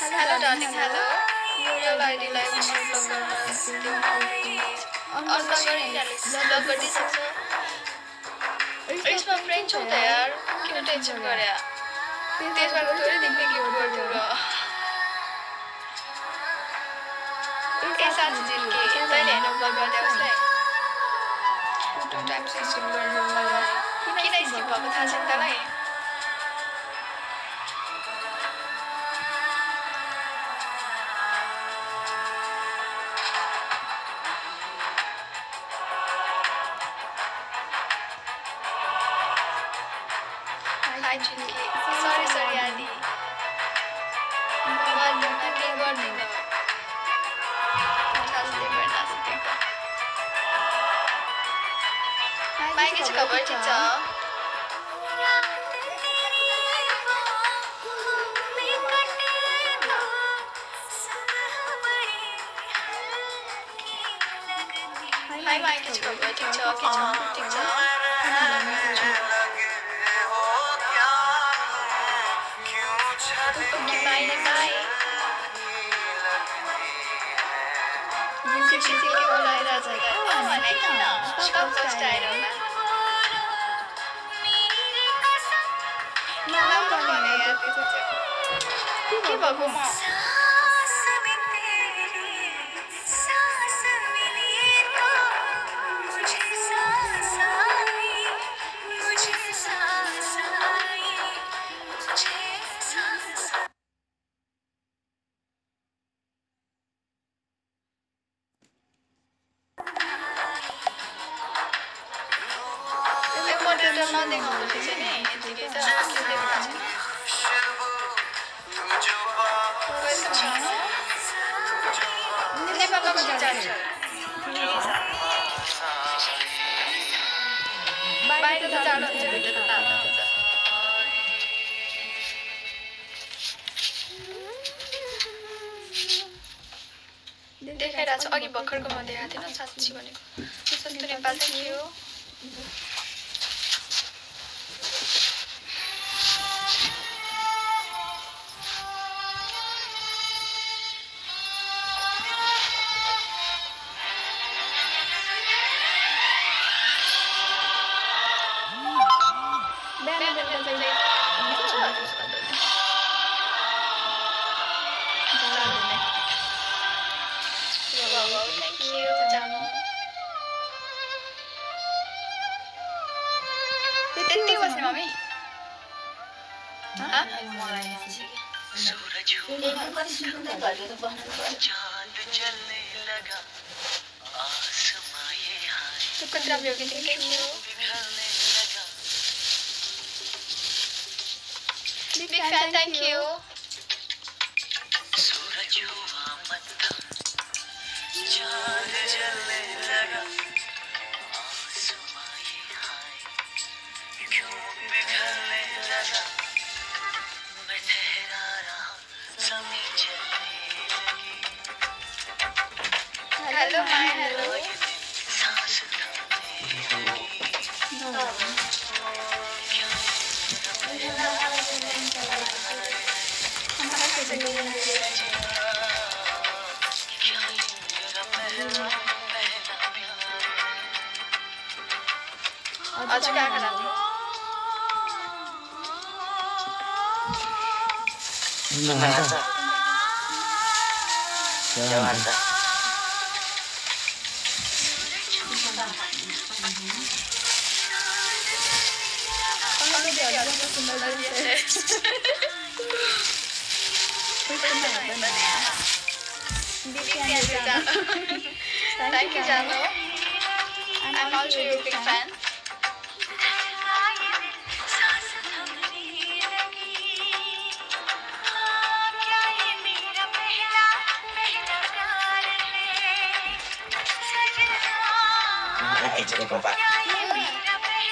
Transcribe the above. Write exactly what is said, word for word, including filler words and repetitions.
Hello darling, hello. Your I D लाई block गर्न त्यो प्लिज अन गरी ब्लक गरिसक्छ यसमा फ्रेन्ड छौ त यार किन टेन्सन गरे त्यसमा थोरै देख्ने गिफ्ट गर्थ्यौ र ए साथ जिल के तैले हैन ब्लक गर्दै उसलाई टु टाइम्स स्किप गर्नु मलाई किन स्किप भएको थाहा छैन तँलाई Hi Chinky. Sorry, sorry, Adi. Well, you're not getting good, Nina. That's the good, that's the good. Bye, get your cover, teacher. Hi, bye, get your cover, teacher. Teacher, teacher. Bye, bye. Music music के बोला है राजा का। Oh, नहीं ना। कब तक style होगा? ना ना नहीं यार किसी के बाबू माँ। Nothing on the kitchen, it's a देखाइरहेको छ अघि भर्खरको म देखाएको थिएन साँच्ची भनेको सस्तो नेपाल थियो त्यति बस्ने मम्मी हाँ तो कुछ आप योगी देखें क्यों big fan thank you hello my hello आज क्या करना है? नहाता क्या नहाता Thank you, Jano. I'm also your big fan. Kita coba.